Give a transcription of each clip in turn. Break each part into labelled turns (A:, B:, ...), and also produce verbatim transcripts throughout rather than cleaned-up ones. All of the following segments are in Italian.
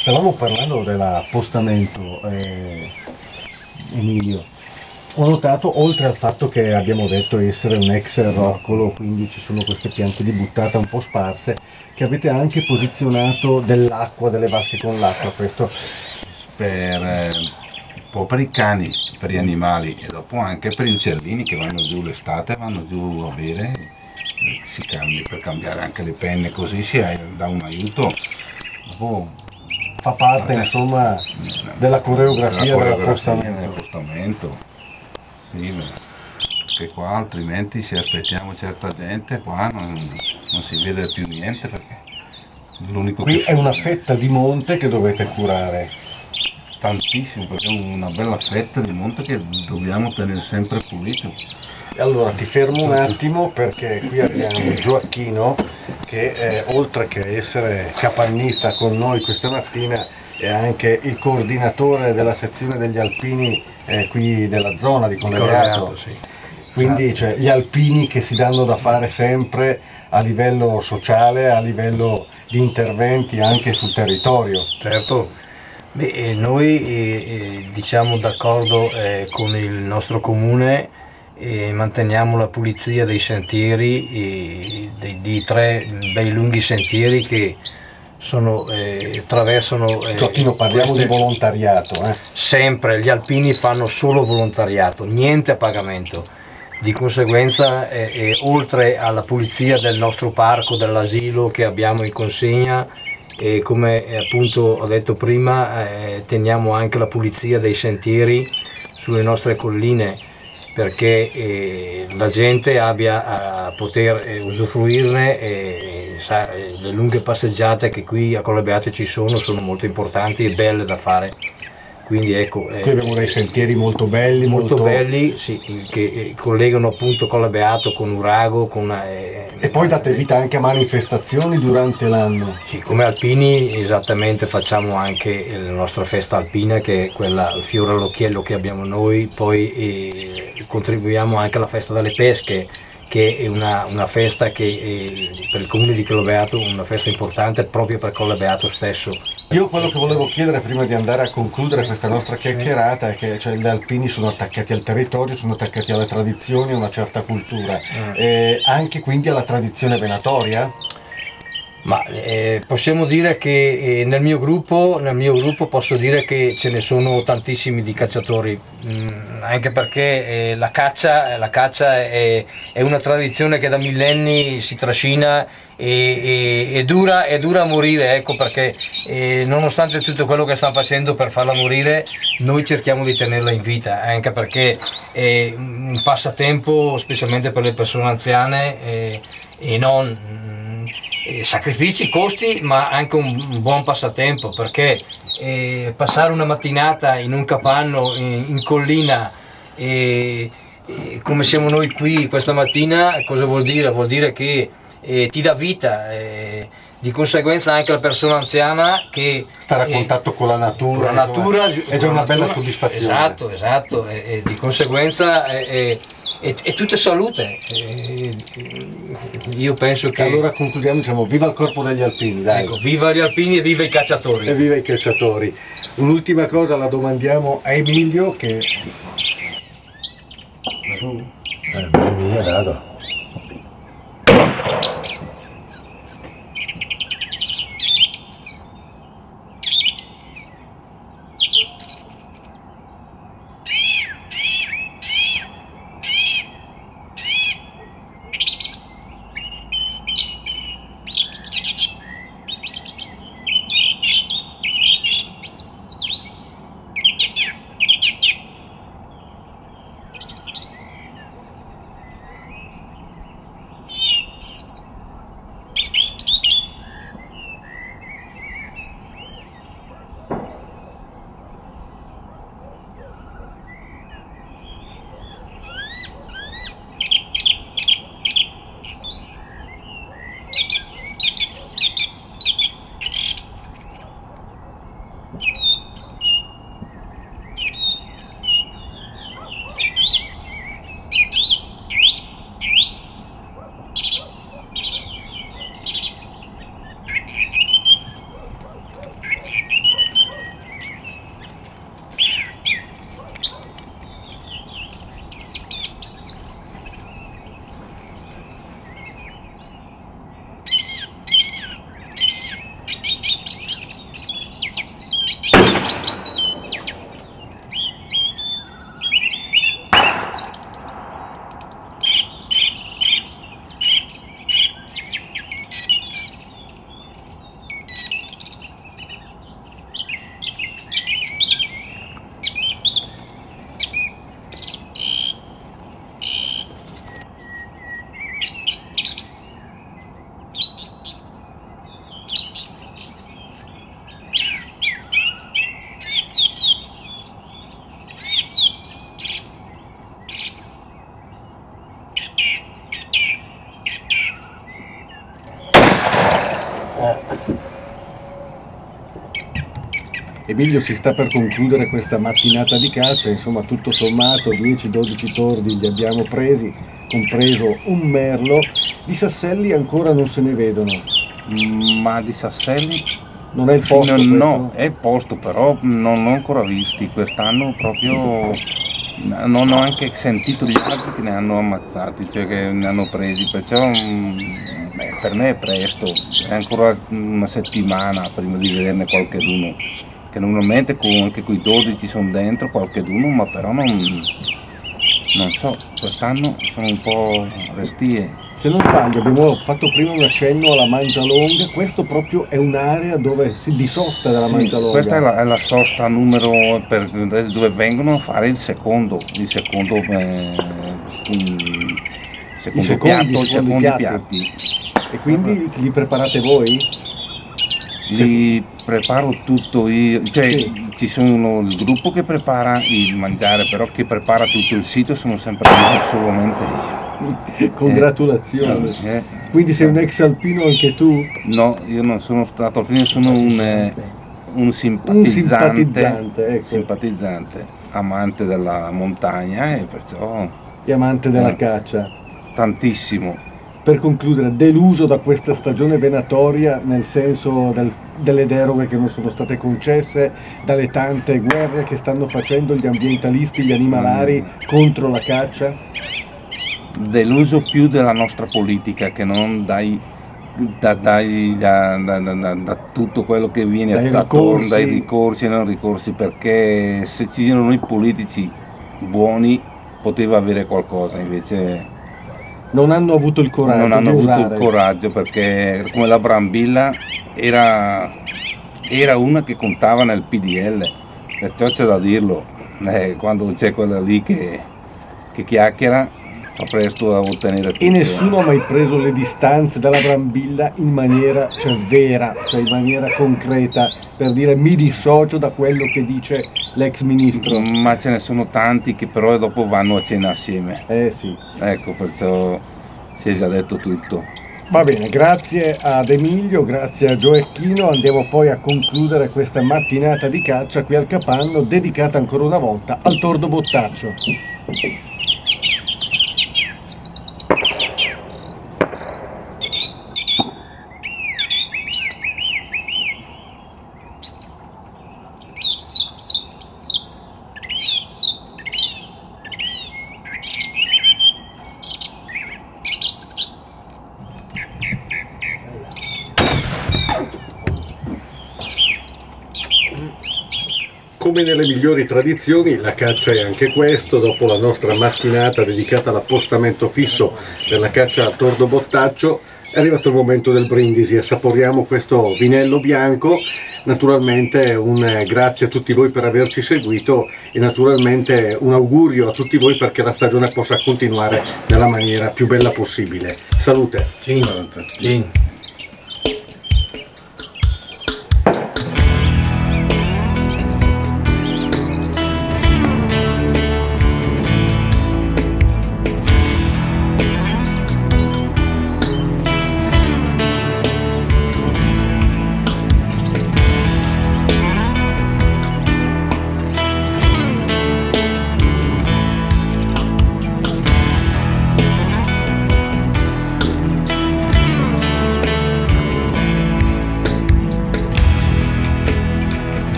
A: Stavamo parlando dell'appostamento, eh, Emilio. Ho notato, oltre al fatto che abbiamo detto essere un ex roccolo, quindi ci sono queste piante di buttata un po' sparse, che avete anche posizionato dell'acqua, delle vasche con l'acqua. Questo
B: per, eh, un po' per i cani, per gli animali e dopo anche per gli uccellini che vanno giù l'estate, vanno giù a bere, si cambia, per cambiare anche le penne, così si dà un aiuto. Dopo,
A: fa parte insomma della coreografia,
B: della
A: dell'appostamento.
B: dell'appostamento. Sì, perché qua altrimenti se aspettiamo certa gente qua non, non si vede più niente, perché l'unico
A: qui
B: che
A: è una fetta di monte che dovete curare.
B: Tantissimo, perché è una bella fetta di monte che dobbiamo tenere sempre pulito.
A: E allora ti fermo un attimo, perché qui abbiamo Gioacchino che eh, oltre che essere capannista con noi questa mattina è anche il coordinatore della sezione degli alpini eh, qui della zona di Collegato.
C: Sì.
A: Quindi cioè, gli alpini che si danno da fare sempre a livello sociale, a livello di interventi anche sul territorio.
C: Certo. Beh, noi eh, diciamo d'accordo eh, con il nostro comune e manteniamo la pulizia dei sentieri, e dei, di tre bei lunghi sentieri che sono, eh, attraversano eh,
A: Gioacchino, parliamo
C: queste...
A: di volontariato. Eh.
C: Sempre, gli alpini fanno solo volontariato, niente a pagamento. Di conseguenza, eh, eh, oltre alla pulizia del nostro parco, dell'asilo che abbiamo in consegna, e come appunto ho detto prima, eh, teniamo anche la pulizia dei sentieri sulle nostre colline, perché eh, la gente abbia a poter eh, usufruirne e, sa, le lunghe passeggiate che qui a Colle Beate ci sono sono molto importanti e belle da fare. Quindi ecco, eh,
A: qui abbiamo dei sentieri molto belli,
C: molto,
A: molto
C: belli, sì, che eh, collegano appunto Colle Beato con Urago, con, eh,
A: e poi date vita anche a manifestazioni durante l'anno.
C: Sì, come alpini esattamente facciamo anche la nostra festa alpina, che è quella il fiore all'occhiello che abbiamo noi, poi eh, contribuiamo anche alla festa delle pesche, che è una, una festa che è, per il comune di Colle Beato, una festa importante proprio per Colle Beato stesso.
A: Io quello che volevo chiedere prima di andare a concludere questa nostra chiacchierata è che cioè, gli alpini sono attaccati al territorio, sono attaccati alle tradizioni, a una certa cultura, mm. e anche quindi alla tradizione venatoria?
C: Ma eh, possiamo dire che eh, nel mio gruppo, nel mio gruppo posso dire che ce ne sono tantissimi di cacciatori, mm, anche perché eh, la caccia, la caccia è, è una tradizione che da millenni si trascina e, e, e dura, è dura a morire, ecco perché eh, nonostante tutto quello che stanno facendo per farla morire, noi cerchiamo di tenerla in vita, anche perché è un passatempo specialmente per le persone anziane eh, e non... sacrifici, costi, ma anche un buon passatempo, perché eh, passare una mattinata in un capanno in, in collina eh, eh, come siamo noi qui questa mattina, cosa vuol dire? Vuol dire che eh, ti dà vita, eh, di conseguenza anche la persona anziana che
A: stare a contatto eh, con la natura,
C: con la natura
A: è già una bella soddisfazione.
C: Esatto, esatto, e, e di conseguenza è, è, è, è tutta salute. E, io penso che...
A: Allora concludiamo, diciamo, viva il corpo degli alpini, dai.
C: Ecco, viva gli alpini e viva i cacciatori.
A: E viva i cacciatori. Un'ultima cosa la domandiamo a Emilio che...
D: Eh, mia, dato.
A: Emilio, si sta per concludere questa mattinata di caccia, insomma tutto sommato dieci dodici tordi li abbiamo presi, compreso un merlo. Di sasselli ancora non se ne vedono.
B: Ma di sasselli
A: Non è il posto
B: no,
A: questo?
B: no, è il posto, però non l'ho ancora visti. Quest'anno proprio non ho anche sentito di altri che ne hanno ammazzati, cioè che ne hanno presi, perciò mm, beh, per me è presto, è ancora una settimana prima di vederne qualcheduno, che normalmente con, anche quei dodici sono dentro qualcheduno, ma però non, non so, quest'anno sono un po' restie.
A: Se non sbaglio abbiamo fatto prima un accenno alla Mangialonga, questo proprio è un'area dove si dissosta dalla
B: Sì,
A: Mangialonga.
B: questa è la, è la sosta numero per, dove vengono a fare il secondo, il secondo, eh, il secondo
A: I secondi,
B: piatto,
A: i
B: i secondi
A: piatti.
B: piatti.
A: E quindi li preparate voi?
B: Li preparo tutto io, cioè
A: Sì.
B: ci sono il gruppo che prepara il mangiare, però che prepara tutto il sito sono sempre io, solamente io.
A: Congratulazioni.
B: Eh,
A: Quindi sei un ex alpino anche tu?
B: No, io non sono stato alpino, sono un, eh, un simpatizzante,
A: Un simpatizzante, ecco.
B: simpatizzante, amante della montagna e perciò
A: E amante della
B: Eh.
A: caccia.
B: tantissimo.
A: Per concludere, deluso da questa stagione venatoria, nel senso del- delle deroghe che non sono state concesse, dalle tante guerre che stanno facendo gli ambientalisti, gli animalari contro la caccia?
B: Deluso più della nostra politica che non dai, da, dai- da- da- da- da- da tutto quello che viene
A: Dai
B: attorno,
A: ricorsi.
B: dai ricorsi e non ricorsi, perché se ci erano i politici buoni poteva avere qualcosa, invece
A: Non hanno avuto il coraggio
B: non hanno
A: di
B: avuto
A: usare.
B: il coraggio, perché come la Brambilla era, era una che contava nel P D L, perciò c'è da dirlo, eh, quando c'è quella lì che, che chiacchiera fa presto a ottenere tutto.
A: E nessuno ha mai preso le distanze dalla Brambilla in maniera, cioè, vera, cioè in maniera concreta, per dire mi dissocio da quello che dice l'ex ministro.
B: Ma ce ne sono tanti che però dopo vanno a cena assieme,
A: Eh sì.
B: ecco, perciò si è già detto tutto.
A: Va bene, grazie ad Emilio, grazie a Gioecchino, andiamo poi a concludere questa mattinata di caccia qui al Capanno, dedicata ancora una volta al tordo bottaccio. Come nelle migliori tradizioni, la caccia è anche questo. Dopo la nostra mattinata dedicata all'appostamento fisso per la caccia al tordo bottaccio, è arrivato il momento del brindisi. Assaporiamo questo vinello bianco. Naturalmente un grazie a tutti voi per averci seguito e naturalmente un augurio a tutti voi perché la stagione possa continuare nella maniera più bella possibile. Salute!
C: Sì, sì.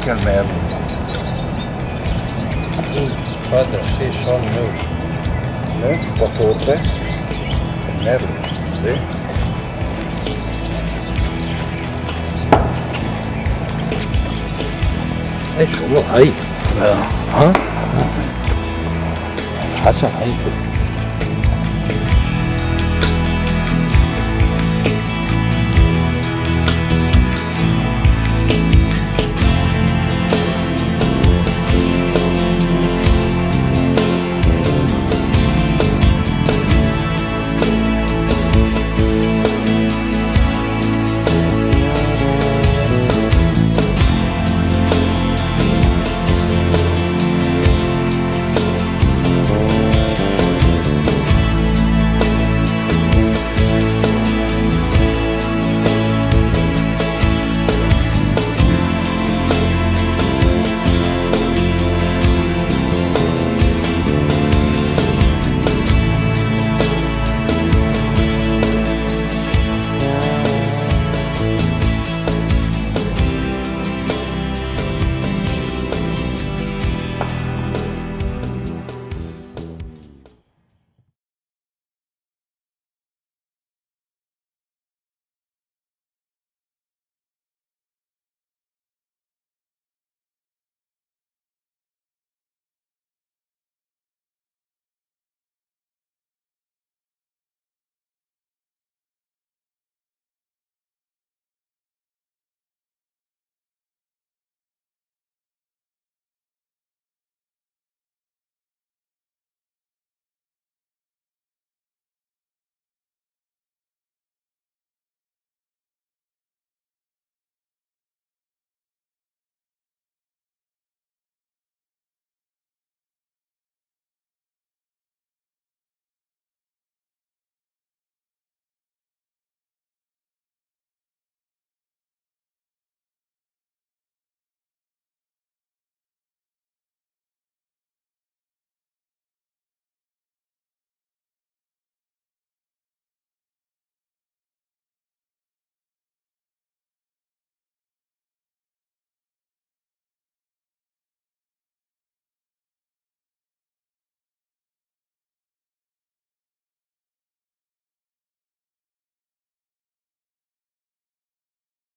B: anche al merlo.
C: Guarda, sì, sono
B: neuf, quattro, tre, il merlo, sì.
D: E solo hai. Eh? Faccia hai.